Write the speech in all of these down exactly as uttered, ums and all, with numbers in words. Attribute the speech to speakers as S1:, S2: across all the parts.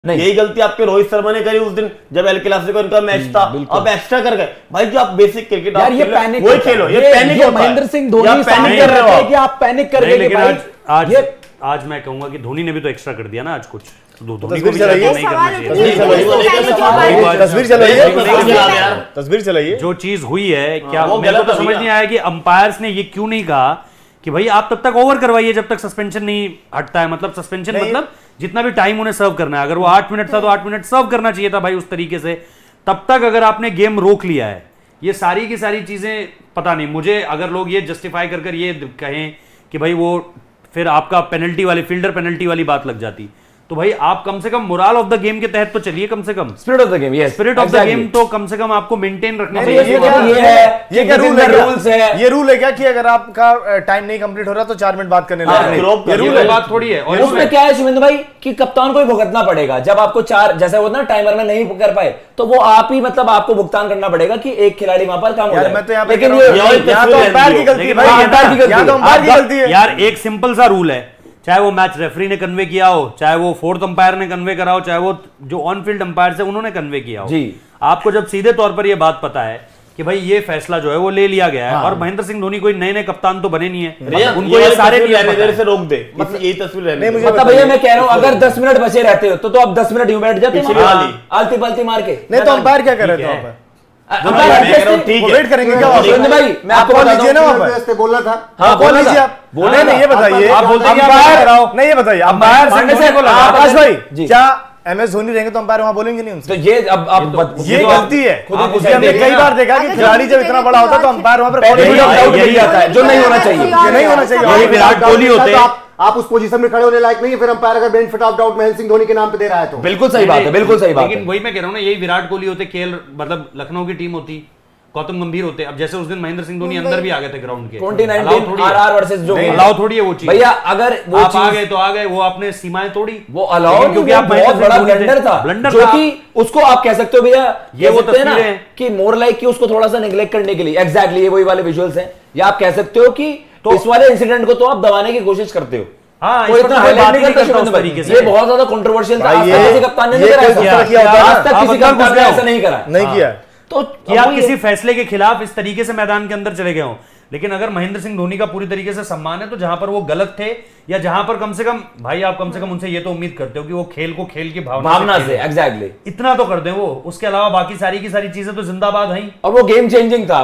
S1: यही गलती आपके रोहित शर्मा ने करी उस दिन जब एल क्लासिको इनका मैच था, अब एक्स्ट्रा कर गए भाई। जो आप बेसिक क्रिकेट
S2: यार ये पैनिक
S1: वही खेलो, ये पैनिक होता है।
S2: महेंद्र सिंह धोनी पैनिक कर रहे हो कि आप पैनिक कर गए।
S3: लेकिन आज आज आज मैं कहूंगा कि धोनी ने भी तो एक्स्ट्रा कर दिया ना आज कुछ, धोनी को भी नहीं करना चाहिए।
S4: तस्वीर चलाइए, तस्वीर चलाइए।
S3: जो चीज हुई है क्या मेरे को तो समझ नहीं आया कि अंपायर्स ने ये क्यों नहीं कहा कि भाई आप तब तक ओवर करवाइए जब तक सस्पेंशन नहीं हटता है। मतलब सस्पेंशन मतलब जितना भी टाइम उन्हें सर्व करना है, अगर वो आठ मिनट था तो आठ मिनट सर्व करना चाहिए था भाई उस तरीके से। तब तक अगर आपने गेम रोक लिया है, ये सारी की सारी चीजें पता नहीं मुझे, अगर लोग ये जस्टिफाई कर कर ये कहें कि भाई वो फिर आपका पेनल्टी वाली फील्डर पेनल्टी वाली बात लग जाती, तो भाई आप कम से कम मोरल ऑफ द गेम के तहत तो चलिए, कम से कम
S2: spirit of the game. Yes,
S3: spirit of the game तो कम से कम आपको मेंटेन रखना चाहिए।
S4: ये है, ये क्या रूल है? रूल्स है, ये रूल है क्या कि अगर आपका टाइम नहीं कंप्लीट हो रहा तो चार मिनट बात करने लगे?
S3: ये रूल है, बात थोड़ी है।
S2: और उसमें क्या है शुभेंदु भाई कि कप्तान को ही भुगतना पड़ेगा जब आपको चार जैसा होता ना टाइमर में नहीं कर पाए तो वो आप ही मतलब आपको भुगतान करना पड़ेगा कि एक खिलाड़ी वहां पर कम हो जाए।
S4: मैं तो यहाँ पे
S2: लेकिन
S4: यहाँ तो अंपायर की गलती है भाई, यहाँ तो अंपायर की गलती है
S3: यार। एक सिंपल सा रूल है, चाहे वो मैच रेफरी ने कन्वे किया हो, चाहे वो फोर्थ अंपायर ने कन्वे करा हो, चाहे वो जो ऑन फील्ड अंपायर से उन्होंने कन्वे किया हो जी। आपको जब सीधे तौर पर ये बात पता है कि भाई ये फैसला जो है वो ले लिया गया है, हाँ। और महेंद्र सिंह धोनी कोई नए नए कप्तान तो बने नहीं है, उनको ये सारे
S1: देर से रोक दे, मतलब यही तस्वीर
S2: नहीं मुझे मतलब भैया मैं कह रहा हूँ अगर दस मिनट बचे रहते हो तो तो आप दस मिनट यूं बैठ जाते आलती पालती मार के।
S4: नहीं तो अंपायर क्या कर रहे थे?
S1: वेट करेंगे क्या
S2: भाई? मैं आपको
S4: बोल लीजिए ना, वहां पे बोलना था। हाँ बोल लीजिए आप। बोले नहीं, ये बताइए
S3: आप बोलते हैं अंपायर नहीं,
S4: ये बताइए अंपायर से आकाश भाई क्या एम एस धोनी रहेंगे तो अंपायर वहां बोलेंगे नहीं उनसे?
S2: तो ये अब अब
S4: ये गलती है। हमने कई बार देखा कि खिलाड़ी जब इतना बड़ा होता है तो अंपायर वहां पर डाउट मिल जाता है, जो नहीं होना चाहिए। ये नहीं होना चाहिए।
S3: विराट कोहली होते
S5: आप उस पोजीशन में खड़े होने लायक नहीं है, फिर अंपायर अगर benefit of doubt Mahendra Singh Dhoni के नाम पे दे रहा है तो
S2: बिल्कुल सही बात है, बिल्कुल सही बात है।
S3: लेकिन वही मैं कह रहा हूं ना, यही विराट कोहली होते, खेल मतलब लखनऊ की टीम होती, गौतम गंभीर होते। अब जैसे उस दिन महेंद्र सिंह धोनी अंदर भी आ गए थे ग्राउंड के,
S2: ट्वेंटी नाइनटीन आरआर वर्सेस जो
S3: अलाउ थोड़ी है वो चीज
S2: भैया। अगर वो
S3: आप आ गए तो आ गए, वो आपने सीमाएं तोड़ी,
S2: वो अलाउ क्योंकि आप बहुत बड़ा ब्लंडर था, ब्लंडर जो कि उसको आप कह सकते हो भैया ये वो तस्वीर है कि मोर लाइक कि उसको थोड़ा सा नेग्लेक्ट करने के लिए। एग्जैक्टली ये वही वाले विजुअल्स हैं, या आप कह सकते हो कि इस वाले इंसिडेंट को तो आप दबाने की कोशिश करते हो।
S3: हाँ,
S2: कोई इतना हाईलाइट नहीं करता उस तरीके से। ये बहुत ज्यादा कंट्रोवर्शियल था, आज तक किसी कप्तान ने नहीं करा, आज तक किसी कप्तान ने ऐसा नहीं करा,
S4: नहीं किया।
S3: तो क्या आप किसी फैसले के खिलाफ इस तरीके से मैदान के अंदर चले गए हो? लेकिन अगर महेंद्र सिंह धोनी का पूरी तरीके से सम्मान है तो जहां पर वो गलत थे, या जहां पर कम से कम भाई आप कम से कम उनसे ये तो उम्मीद करते हो कि वो खेल को खेल की भावना
S2: भावना से, एग्जैक्टली इतना
S3: तो कर दें वो। उसके अलावा बाकी सारी की सारी चीजें तो जिंदाबाद हैं,
S2: और वो गेम चेंजिंग था।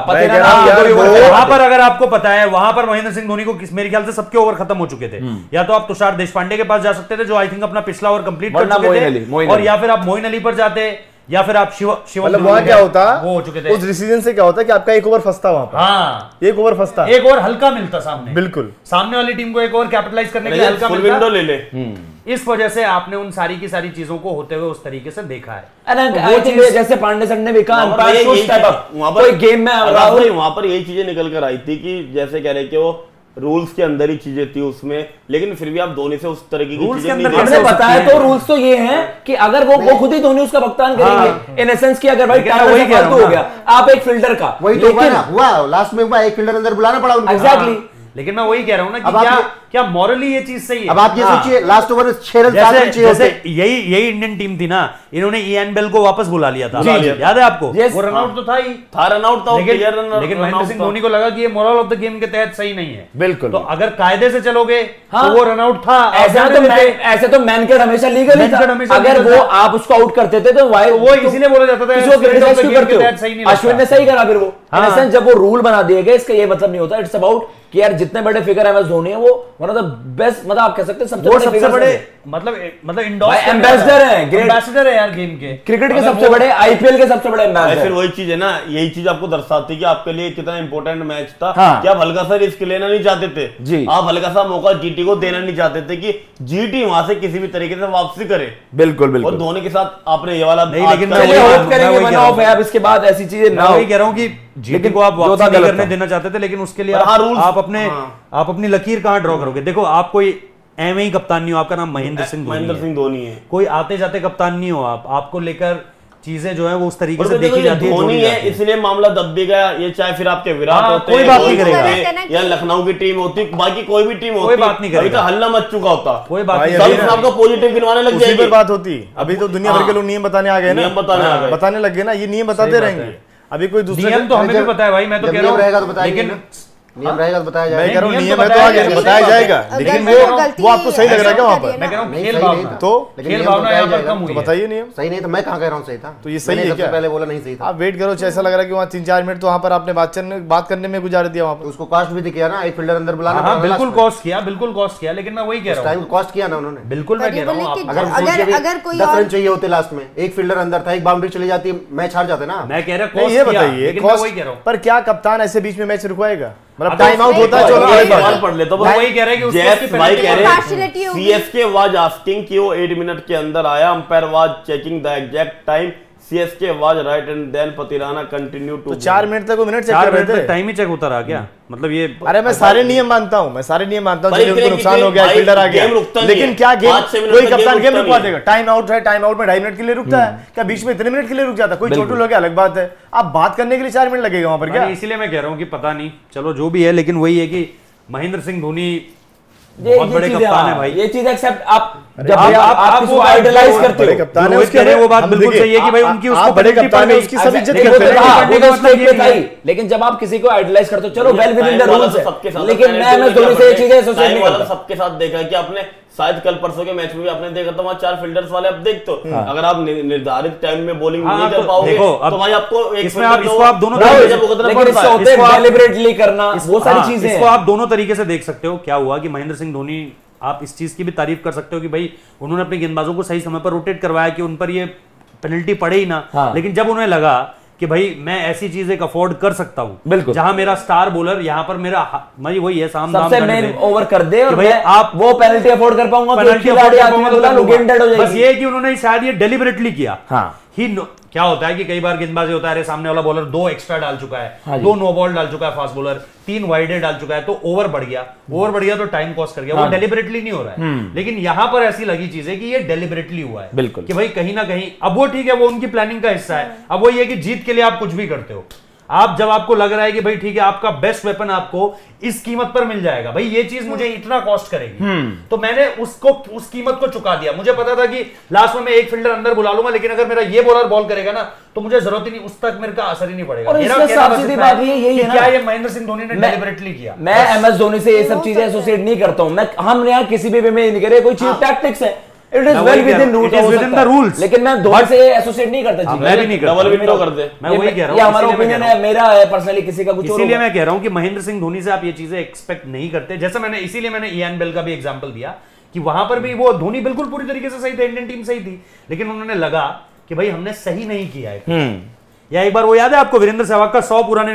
S3: वहां पर अगर आपको पता है, वहां पर महेंद्र सिंह धोनी को मेरे ख्याल से सबके ओवर खत्म हो चुके थे। या तो आप तुषार देशपांडे के पास जा सकते थे जो आई थिंक अपना पिछला ओवर कंप्लीट कर चुके थे, और या फिर आप मोइन अली पर जाते, या फिर आप शिव शिव
S4: मतलब वहां क्या होता,
S3: वो हो चुके थे।
S4: उस डिसीजन से क्या होता कि आपका एक ओवर फंसता वहां पर।
S3: हाँ,
S4: एक ओवर फंसता,
S3: एक ओवर हल्का मिलता सामने,
S4: बिल्कुल
S3: सामने वाली टीम को एक ओवर कैपिटलाइज करने के लिए हल्का मिलता,
S1: विंडो ले ले।
S3: इस वजह से आपने उन सारी की सारी चीजों को होते हुए उस तरीके से देखा है।
S2: तो वो चीज जैसे पांडे सर ने भी कहा, वहां पर गेम में
S1: वहां पर यही चीजें निकल कर आई थी कि जैसे कह रहे कि वो रूल्स के अंदर ही चीजें थी उसमें, लेकिन फिर भी आप धोनी से उस तरीके की चीजें नहीं देख
S2: सकते। बताया तो रूल्स तो ये हैं कि अगर वो वो खुद ही धोनी उसका भुगतान करेंगे इन एसेंस की। अगर भाई वही फालतू हो गया, आप एक फिल्डर का
S5: वही तो हुआ ना, हुआ लास्ट में हुआ, एक फिल्डर अंदर बुलाना पड़ा उनको।
S2: एग्जैक्टली।
S3: लेकिन मैं वही कह रहा हूं ना कि क्या क्या मॉरली ये चीज सही है?
S5: अब आप ये सोचिए लास्ट ओवर छह रन सात रन चाहिए होते।
S3: यही यही इंडियन टीम थी ना, इन्होंने इयान बेल को वापस बुला लिया था, याद है आपको? वो रनआउट तो था ही,
S1: था रनआउट था,
S3: लेकिन महेंद्र सिंह धोनी को लगा कि ये मोरल ऑफ द गेम के तहत सही नहीं है।
S2: बिल्कुल।
S3: तो अगर कायदे से चलोगे तो वो रनआउट था।
S2: ऐसा तो ऐसे तो मैनकेड हमेशा लीगल ही था, अगर वो आप उसको आउट करते थे तो
S3: वो इसीलिए बोला जाता था
S2: अश्विन ने सही करा। फिर वो जब वो रूल बना दिए गए, इसका ये मतलब नहीं होता इट्स अबाउट कि यार जितने बड़े फिगर एम एस धोनी है वो वन ऑफ द बेस्ट, मतलब आप कह सकते हैं सबसे
S3: बड़े सबसे बड़े मतलब मतलब
S2: एम्बेसडर है,
S3: एम्बेसडर है यार गेम के,
S2: क्रिकेट के सबसे बड़े, आईपीएल के सबसे बड़े एम्बेसडर।
S1: फिर वही चीज है ना, यही चीज आपको दर्शाती है कि आपके लिए कितना इंपॉर्टेंट मैच था। हाँ। कि आप हल्का सा रिस्क लेना नहीं चाहते थे जी, आप हल्का सा मौका जीटी को देना नहीं चाहते थे कि जीटी वहां से किसी भी तरीके से वापसी करे।
S2: बिल्कुल बिल्कुल।
S1: और धोनी के साथ आपने ये वाला
S3: नहीं, लेकिन
S2: इसके बाद ऐसी चीजें ना,
S3: वही कह रहा हूं कि जीटी को आप वापसी नहीं करने देना चाहते थे, लेकिन उसके लिए आप अपने आप अपनी लकीर कहां ड्रॉ करोगे? देखो आप कोई एम ही कप्तान नहीं हो, आपका नाम महेंद्र सिंह
S1: महेंद्र सिंह धोनी है,
S3: कोई आते जाते कप्तान नहीं हो आप, आपको लेकर चीजें जो है वो उस तरीके से देखी जाती है।
S1: धोनी है इसलिए मामला दब भी गया, ये चाहे फिर आपके विराट होते
S3: कोई बात नहीं करेगा,
S1: या लखनऊ की टीम होती, बाकी कोई भी टीम होती,
S3: कोई बात नहीं करेगा,
S1: हल्ला मच चुका होता,
S3: कोई बात नहीं,
S1: सब आपको पॉजिटिव गिनवाने लग जाएगी,
S4: बात होती। अभी तो दुनिया भर के लोग नियम बताने आ गए ना,
S1: बताने
S4: बताने लग गए ना, ये नियम बताते रहेंगे। अभी कोई दूसरे
S3: नियम तो हमें भी पता है भाई, मैं तो कह रहा हूँ, लेकिन
S5: नियम रहेगा तो बताया जाएगा।
S4: मैं कह रहा हूँ नियम है तो आगे बताया जाएगा, लेकिन वो वो आपको सही लग रहा है क्या वहाँ पर?
S3: मैं कह रहा हूँ खेल भावना,
S4: तो
S3: खेल भावना यहाँ पर कम हुई है।
S4: बताइए नियम
S5: सही नहीं तो मैं कहाँ कह रहा हूँ सही था,
S4: तो ये सही है क्या?
S5: पहले बोला नहीं सही था।
S4: आप वेट करो, ऐसा लग रहा है कि वहाँ तीन चार मिनट तो वहाँ पर आपने बात करने बात करने में गुजार दिया, वहाँ पर
S5: उसको कॉस्ट भी किया ना, एक फील्डर अंदर बुलाना।
S3: हाँ बिल्कुल कॉस्ट किया, बिल्कुल कॉस्ट किया, लेकिन मैं वही कह रहा हूँ
S5: कॉस्ट किया ना उन्होंने,
S3: बिल्कुल मैं कह रहा हूँ।
S5: अगर अगर कोई दस रन चाहिए होते लास्ट में, एक फील्डर अंदर था, एक बाउंड्री चली जाती, मैच हार जाते ना।
S3: मैं कह रहा हूँ
S4: ये बताइए पर क्या कप्तान ऐसे बीच में मैच रुकवाएगा? मतलब टाइम आउट होता है,
S1: चलो पढ़ ले तो
S3: वही कह रहे हैं कि
S1: जैस भाई कह रहे हैं सीएसके वाज आस्किंग कि वो आठ मिनट के अंदर आया, umpire was checking the exact time, CSK was right and then Pathirana continue to.
S4: तो चार मिनट तक वो मिनट चेक कर रहे थे,
S3: टाइम ही चेक होता रहा क्या? मतलब ये
S4: अरे मैं सारे नियम मानता हूँ, मैं सारे नियम मानता हूँ, उनको नुकसान हो गया, फील्डर आ गया, लेकिन क्या गेम कोई कप्तान गेम रुकवा देगा? टाइम आउट है, टाइम आउट में ढाई मिनट के लिए रुकता है क्या? बीच में इतने मिनट के लिए रुक जाता है? कोई चोटू लोग अलग बात है, आप बात करने के लिए चार मिनट लगेगा वहां पर क्या?
S3: इसीलिए मैं कह रहा हूँ कि पता नहीं, चलो जो भी है, लेकिन वही है कि महेंद्र सिंह धोनी बहुत बड़े कप्तान है भाई, ये चीज एक्सेप्ट आप जब आप आप इसको आइडलाइज करते हो, कप्तान है उसके, वो बात बिल्कुल सही है कि भाई उनकी उसको
S4: बड़े कप्तान है उसकी सब इज्जत करते
S2: हैं, लेकिन जब आप किसी को आइडलाइज करते हो, चलो well within the rules है, लेकिन मैं एमएस धोनी से ये चीजें एसोसिएट नहीं करता।
S1: सबके साथ देखा कि आपने शायद कल परसों के मैच में भी आपने देखा था, वहां चार फील्डर्स वाले, अब देख तो अगर आप निर्धारित टाइम में बॉलिंग नहीं कर पाओगे तो भाई आपको
S3: इसमें आप इसको आप दोनों
S2: डेलिबरेटली करना, वो सारी चीजें
S3: इसको आप दोनों तरीके से देख सकते हो। क्या हुआ कि महेंद्र सिंह धोनी, आप इस चीज की भी तारीफ कर सकते हो कि भाई उन्होंने अपने गेंदबाजों को सही समय पर रोटेट करवाया कि उन पर ये पेनल्टी पड़े ही ना, हाँ। लेकिन जब उन्हें लगा कि भाई मैं ऐसी चीज एक अफोर्ड कर सकता हूं जहां मेरा स्टार बॉलर यहाँ पर मेरा मैं वही है साम
S2: सबसे मेन ओवर कर दे और भाई आप वो पेनल्टी अफोर्ड कर पाऊंगा,
S3: पेनल्टी अफोर्ड कर पाऊंगा, बस ये कि उन्होंने शायद ये डेलिबरेटली किया। हाँ ही क्या होता है कि कई बार गेंदबाजी होता है, अरे सामने वाला बॉलर दो एक्स्ट्रा डाल चुका है, हाँ दो नो बॉल डाल चुका है फास्ट बॉलर, तीन वाइडे डाल चुका है, तो ओवर बढ़ गया, ओवर बढ़ गया तो टाइम कॉस्ट कर गया, हाँ। वो डेलिबरेटली नहीं हो रहा है, लेकिन यहां पर ऐसी लगी चीज है कि ये डेलिबरेटली हुआ है, बिल्कुल कि भाई कहीं ना कहीं, अब वो ठीक है, वो उनकी प्लानिंग का हिस्सा है। अब वो ये कि जीत के लिए आप कुछ भी करते हो, आप जब आपको लग रहा है कि भाई ठीक है आपका बेस्ट वेपन आपको इस कीमत पर मिल जाएगा, भाई ये चीज मुझे इतना कॉस्ट करेगी, तो मैंने उसको उस कीमत को चुका दिया। मुझे पता था कि लास्ट में मैं एक फील्डर अंदर बुला लूंगा, लेकिन अगर मेरा ये बॉलर बॉल करेगा ना तो मुझे जरूरत ही नहीं, उस तक मेरे का असर ही नहीं पड़ेगा।
S2: और
S3: मेरा
S2: सीधी बात ये यही है ना,
S3: क्या ये महेंद्र सिंह धोनी ने डेलिबरेटली किया?
S2: मैं एमएस धोनी से ये सब चीजें एसोसिएट नहीं करता हूं, मैं हम यहाँ किसी भी वे में नहीं करे, कोई चीज टैक्टिक्स है, it is well within rules, within the rules, लेकिन मैं धोनी से एसोसिएट नहीं करता जी,
S3: मैं भी नहीं करता,
S1: डबल विंडो कर दे,
S3: मैं वही कह रहा हूं,
S2: ये हमारा ओपिनियन है, मेरा है पर्सनली, किसी का कुछ और।
S3: इसीलिए मैं कह रहा हूं कि महेंद्र सिंह धोनी से आप ये चीजें एक्सपेक्ट नहीं करते, जैसे मैंने इसीलिए मैंने इयान बेल का भी एग्जांपल दिया कि वहां पर भी वो धोनी बिल्कुल पूरी तरीके से सही थे, इंडियन टीम सही थी, लेकिन उन्होंने लगा कि भाई हमने सही नहीं किया है। या एक बार वो याद है आपको वीरेंद्र सहवाग का सौ पुराने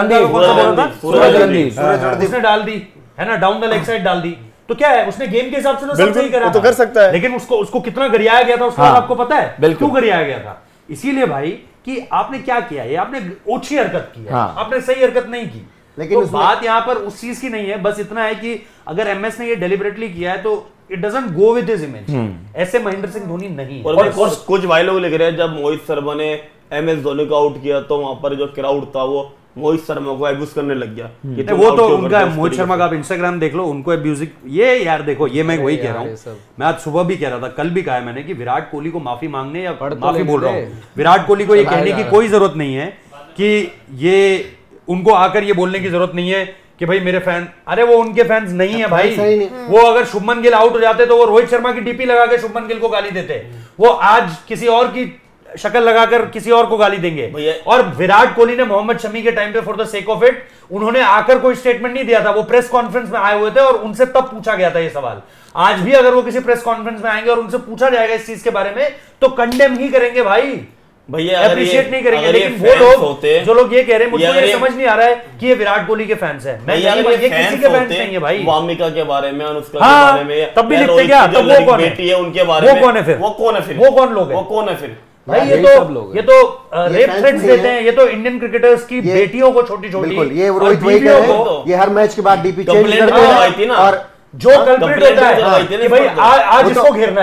S3: उसने डाल दी है ना, डाउन द लेग साइड डाल दी, तो क्या है उसने गेम के हिसाब से तो सब सही करा,
S4: तो कर सकता है,
S3: लेकिन उसको उसको कितना गरियाया गया था उसका हाँ, आपको पता है क्यों गरियाया गया था? इसीलिए भाई कि आपने क्या किया है, आपने ओछी हरकत की है, हाँ। आपने सही हरकत नहीं की, लेकिन तो बात यहाँ पर उस चीज की नहीं है, बस इतना है कि अगर एमएस ने ये डेलिबरेटली किया है तो it doesn't go with his image. ऐसे महेंद्र सिंह धोनी नहीं।
S1: और, और कुछ कुछ भाई लोग लिख रहे हैं जब मोहित शर्मा ने एमएस धोनी को आउट किया तो वहां पर जो क्राउड था वो मोहित शर्मा को अब्यूज करने लग गया।
S3: तो वो तो उनका मोहित शर्मा का आप इंस्टाग्राम देख लो, उनको अब्यूज ये यार देखो, ये मैं वही कह रहा हूँ, मैं आज सुबह भी कह रहा था, कल भी कहा है मैंने कि विराट कोहली को माफी मांगने या माफी बोल रहा हूँ, विराट कोहली को ये कहने की कोई जरूरत नहीं है कि ये उनको आकर ये बोलने की जरूरत नहीं है कि भाई मेरे फैन, अरे वो उनके फैंस नहीं है भाई, वो अगर शुभमन गिल आउट हो जाते तो वो रोहित शर्मा की डीपी लगा के शुभमन गिल को गाली देते, वो आज किसी और की शक्ल लगाकर किसी और को गाली देंगे। और विराट कोहली ने मोहम्मद शमी के टाइम पे for the sake of it उन्होंने आकर कोई स्टेटमेंट नहीं दिया था, वो प्रेस कॉन्फ्रेंस में आए हुए थे और उनसे तब पूछा गया था ये सवाल। आज भी अगर वो किसी प्रेस कॉन्फ्रेंस में आएंगे और उनसे पूछा जाएगा इस चीज के बारे में तो कंडेम ही करेंगे भाई,
S1: भैया
S3: अप्रिशिएट नहीं करेंगे। लेकिन वो लोग जो लोग ये कह रहे हैं, मुझे ये समझ नहीं आ रहा है कि ये विराट कोहली के फैंस हैं, मैं ये किसी के फैंस नहीं है भाई।
S1: वामिका के बारे में, अनुष्का
S3: हाँ,
S1: के बारे में
S3: तब भी लिखते क्या, तब वो कौन
S1: बेटी है उनके बारे में,
S3: वो कौन है फिर,
S1: वो कौन है फिर,
S3: वो कौन लोग हैं,
S1: वो कौन है फिर
S3: भाई? ये तो ये तो रेप थ्रेट्स देते हैं, ये तो इंडियन क्रिकेटर्स की बेटियों को छोटी छोटी,
S5: ये रोहित वही कह रहे हैं, ये हर मैच के बाद डीपी चेंज करते हैं, और
S3: जो कल्प्रिट होता है कि भाई आज इसको घेरना है,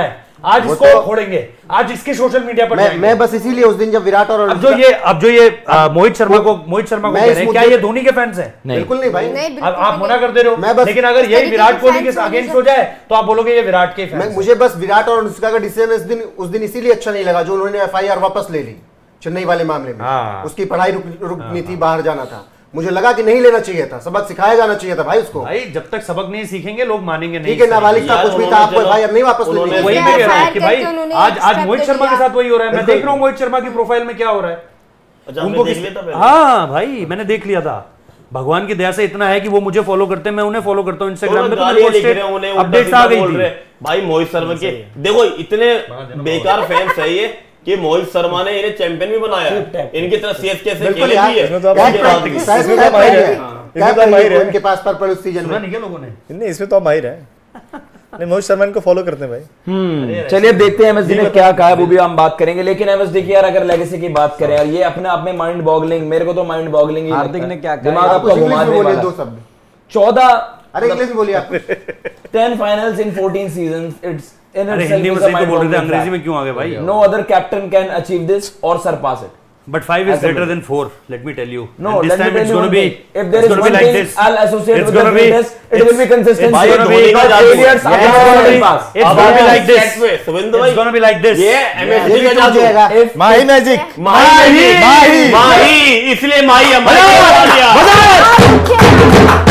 S3: आज इसको खोलेंगे, आज इसके सोशल मीडिया पर
S5: मैं, मैं बस इसीलिए उस दिन जब विराट और
S3: अब जो ये अब जो ये मोहित शर्मा को मोहित शर्मा को कह रहे हैं, क्या ये धोनी के फैंस हैं?
S5: बिल्कुल नहीं भाई,
S3: अब आप मना कर दे रहे हो, लेकिन अगर ये विराट कोहली के अगेंस्ट हो जाए तो आप बोलोगे ये विराट के फैंस।
S5: मुझे बस विराट और अनुष्का का डिसीजन इस दिन उस दिन इसीलिए अच्छा नहीं लगा जो उन्होंने एफ आई आर वापस ले ली चेन्नई वाले मामले में। उसकी पढ़ाई रुकनी थी, बाहर जाना था, मुझे लगा कि नहीं लेना चाहिए था, सबक सिखाया जाना चाहिए था भाई उसको।
S3: भाई जब तक सबक नहीं सीखेंगे लोग मानेंगे नहीं।
S5: ठीक है, नाबालिग था, कुछ भी था, आपको एफ आई आर नहीं वापस लेनी।
S3: वही मैं कह रहा हूं कि भाई आज आज मोहित शर्मा के साथ वही हो रहा है। मैं देख रहा हूं मोहित शर्मा की प्रोफाइल में क्या हो रहा है उनको। हाँ भाई मैंने देख लिया था, भगवान की दया से इतना है कि वो मुझे फॉलो करते हैं, मैं उन्हें फॉलो करता हूं इंस्टाग्राम पे, तो अपडेट्स आ गई थी
S1: भाई मोहित शर्मा के। देखो इतने बेकार फैंस है ये कि मोहित शर्मा ने इन्हें चैंपियन भी बनाया, इनकी तरह सीएसके से खेले भी है।
S5: इनके पास पर्पल उस सीजन में
S3: नहीं लोगों ने,
S4: नहीं इसमें तो आप माहिर है। नहीं मोहित शर्मा को फॉलो करते हैं भाई।
S2: हम्म चलिए देखते हैं एमएसडी ने क्या कहा है, वो भी हम बात करेंगे। लेकिन एमएसडी की यार अगर लेगेसी की बात करें यार, ये अपने आप में माइंड बॉगलिंग, मेरे को तो माइंड बॉगलिंग ही
S6: हार्दिक ने क्या कहा,
S2: दिमाग आपका घुमाने वाला।
S5: दो शब्द
S2: चौदह
S5: अरे इंग्लिश में बोलिए आप।
S2: Ten finals in fourteen seasons, it's in
S3: अरे हिंदी में सही तो बोल रहे थे, अंग्रेजी में क्यों आ गए भाई?
S2: No other captain can achieve this or surpass it,
S3: but five is greater than four, let me tell you.
S2: No,
S3: and this
S2: let
S3: time
S2: me tell
S3: it's
S2: you
S3: going to be
S2: thing. If there is one
S3: like
S2: thing
S3: this.
S2: I'll associate
S3: it's
S2: with the greatest, it will be consistency.
S3: It's going to be
S2: Because failures are going to pass.
S3: It's going to be like this. It's going to be like this.
S1: ये MSD का जादू,
S4: माही magic,
S1: माही माही माही, इसलिए माही हमारे